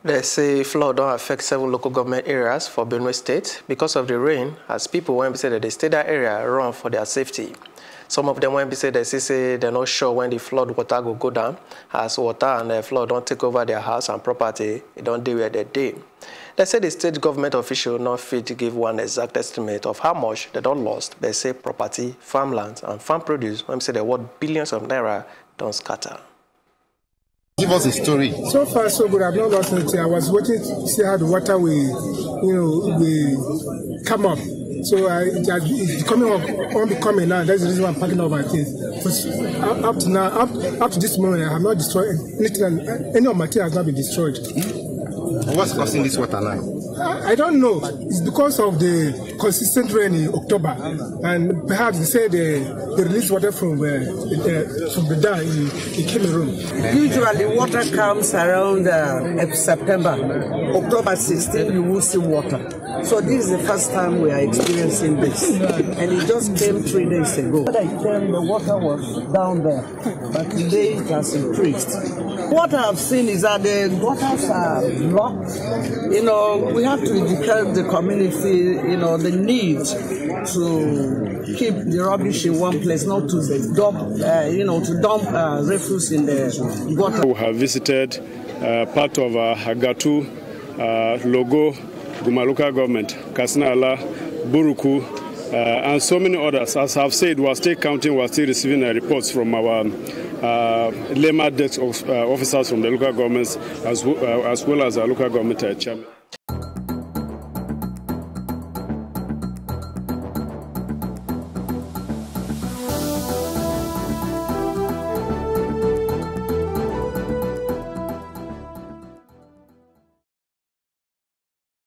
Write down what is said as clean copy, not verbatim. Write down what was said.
They say flood don't affect 7 local government areas for Benue State because of the rain, as people when they say that they stay that area run for their safety. Some of them when they say they're not sure when the flood water will go down, as water and the flood don't take over their house and property, it don't deal where they dey. They say the state government official not fit to give one exact estimate of how much they don't lost. They say property, farmland, and farm produce when they say they worth billions of naira don't scatter. Give us a story. So far, so good. I've not lost anything. I was waiting to see how the water will, come up. So it's coming up, won't be coming now. That's the reason why I'm packing up my things. But up to now, up to this moment, I have not destroyed anything. Any of my things has not been destroyed. What's causing this water now? I don't know. It's because of the consistent rain in October, and perhaps they say they release water from the dam in Cameroon. Usually, water comes around September. October 16, you will see water. So this is the first time we are experiencing this, and it just came 3 days ago. When I came, the water was down there, but today it has increased. What I've seen is that the waters are blocked. We have to educate the community, the need to keep the rubbish in one place, not to dump refuse in the water. We have visited part of Hagatu, Logo, Guma local government, Katsina Ala, Buruku, and so many others. As I've said, we're still counting, we're still receiving reports from our Lema desk officers from the local governments, as well as our local government chairman.